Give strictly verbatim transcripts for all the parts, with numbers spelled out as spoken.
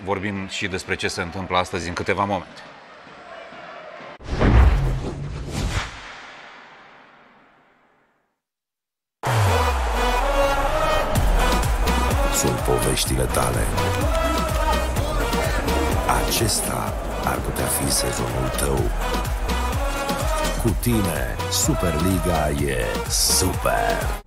vorbim și despre ce se întâmplă astăzi în câteva momente. Sunt poveștile tale. Acesta ar putea fi sezonul tău. Cu tine, Superliga e super!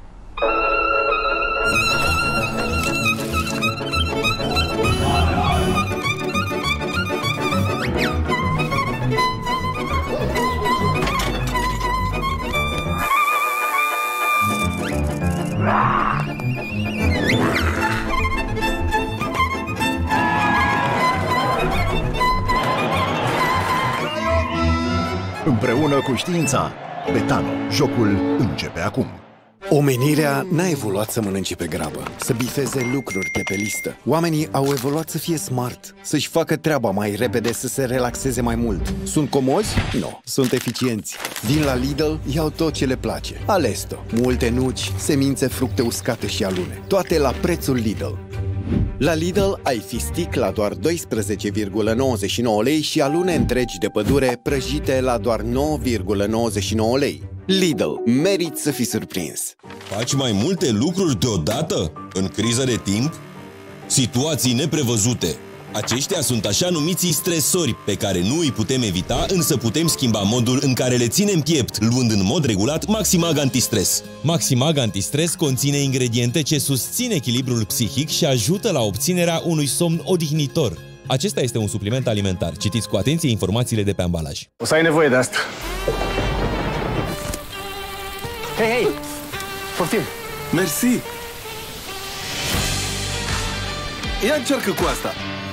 Împreună cu știința, Betano, jocul începe acum. Omenirea n-a evoluat să mănânce pe grabă, să bifeze lucruri de pe listă. Oamenii au evoluat să fie smart, să-și facă treaba mai repede, să se relaxeze mai mult. Sunt comozi? Nu, sunt eficienți. Vin la Lidl, iau tot ce le place. Alesto, multe nuci, semințe, fructe uscate și alune. Toate la prețul Lidl. La Lidl ai fistic la doar doisprezece virgulă nouăzeci și nouă lei și alune întregi de pădure prăjite la doar nouă virgulă nouăzeci și nouă lei. Lidl, meriți să fii surprins. Faci mai multe lucruri deodată? În criză de timp? Situații neprevăzute. Aceștia sunt așa numiții stresori, pe care nu îi putem evita, însă putem schimba modul în care le ținem piept, luând în mod regulat Maximag Antistres. Maximag Antistres conține ingrediente ce susțin echilibrul psihic și ajută la obținerea unui somn odihnitor. Acesta este un supliment alimentar. Citiți cu atenție informațiile de pe ambalaj. O să ai nevoie de asta. Hei, hei! Poftim! Mersi! Ia încearcă cu asta!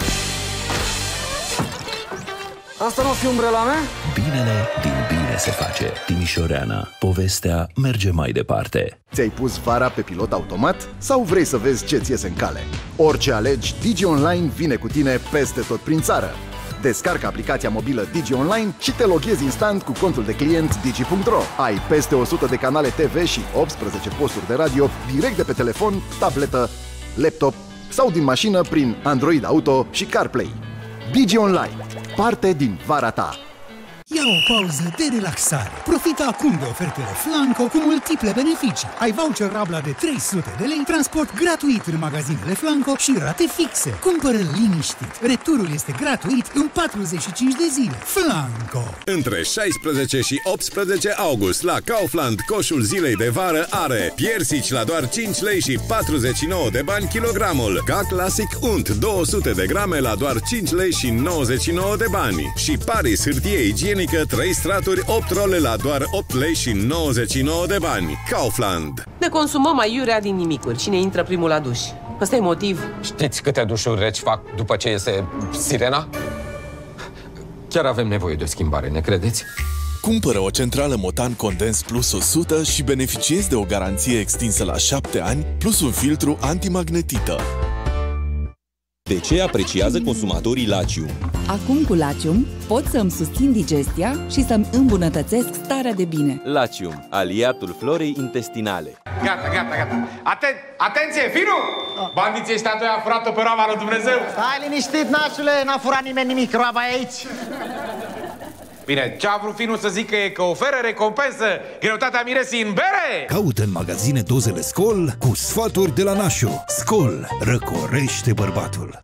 Asta nu o fi umbrela mea? Binele din bine se face. Timișoreana. Povestea merge mai departe. Ți-ai pus vara pe pilot automat sau vrei să vezi ce-ți iese în cale? Orice alegi, Digi Online vine cu tine peste tot prin țară. Descarcă aplicația mobilă Digi Online și te loghezi instant cu contul de client digi punct ro. Ai peste o sută de canale T V și optsprezece posturi de radio direct de pe telefon, tabletă, laptop sau din mașină prin Android Auto și CarPlay. Digi Online. Parte din vara ta. Ia o pauză de relaxare. Profita acum de ofertele Flanco cu multiple beneficii. Ai voucher Rabla de trei sute de lei, transport gratuit în magazinele Flanco și rate fixe. Cumpără liniștit. Returul este gratuit în patruzeci și cinci de zile. Flanco. Între șaisprezece și optsprezece august la Kaufland coșul zilei de vară are piersici la doar cinci lei și patruzeci și nouă de bani kilogramul. Ca Classic Unt două sute de grame la doar cinci lei și nouăzeci și nouă de bani. Și Paris hârtie igienică trei straturi opt role la doar opt lei și nouăzeci și nouă de bani. Kaufland. Ne consumăm aiurea din nimicuri. Cine intră primul la duș? Ăsta e motiv. Știți câte dușuri reci fac după ce iese sirena? Chiar avem nevoie de o schimbare, ne credeți? Cumpără o centrală Motan Condens Plus o sută și beneficiezi de o garanție extinsă la șapte ani plus un filtru antimagnetită. De ce apreciază consumatorii Lacium? Acum cu Lacium pot să-mi susțin digestia și să-mi îmbunătățesc starea de bine. Lacium, aliatul florei intestinale. Gata, gata, gata. Aten atenție, Finu! Bandiții ăștia doi a furat-o pe roaba lui Dumnezeu. Stai liniștit, nașule, n-a furat nimeni nimic, roaba e aici. Bine, ce a vrut Finu să zică e că oferă recompensă greutatea miresii în bere? Caută în magazine dozele Skol cu sfaturi de la Nașu. Skol răcorește bărbatul.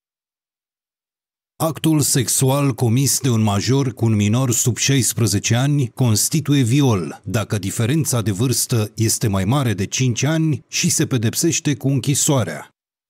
Actul sexual comis de un major cu un minor sub șaisprezece ani constituie viol, dacă diferența de vârstă este mai mare de cinci ani și se pedepsește cu închisoarea.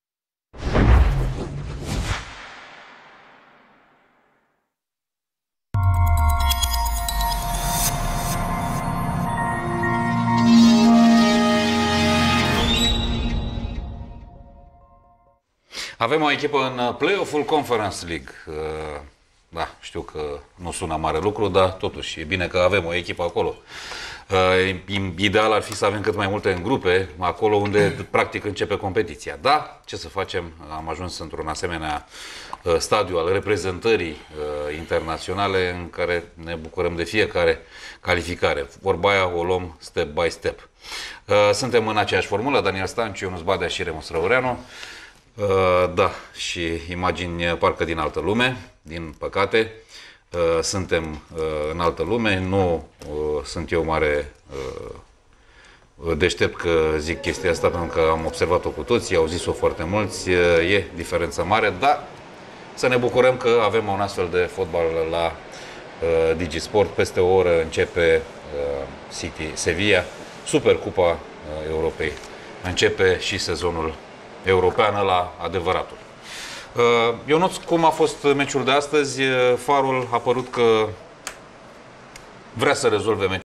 Avem o echipă în play-off-ul Conference League. Da, știu că nu sună mare lucru, dar totuși e bine că avem o echipă acolo. Ideal ar fi să avem cât mai multe în grupe, acolo unde practic începe competiția. Da, ce să facem? Am ajuns într-un asemenea stadiu al reprezentării internaționale în care ne bucurăm de fiecare calificare. Vorba aia o luăm step by step. Suntem în aceeași formulă, Daniel Stanciu, Ionuț Badea și Remus Răureanu. Uh, da, și imagini parcă din altă lume, din păcate. Uh, suntem uh, în altă lume, nu uh, sunt eu mare uh, deștept că zic chestia asta, pentru că am observat-o cu toții, au zis-o foarte mulți, uh, e diferență mare, dar să ne bucurăm că avem un astfel de fotbal la uh, Digisport. Peste o oră începe uh, City Sevilla, Supercupa uh, Europei. Începe și sezonul european, ăla adevăratul. Eu not cum a fost meciul de astăzi. Farul a părut că vrea să rezolve meciul.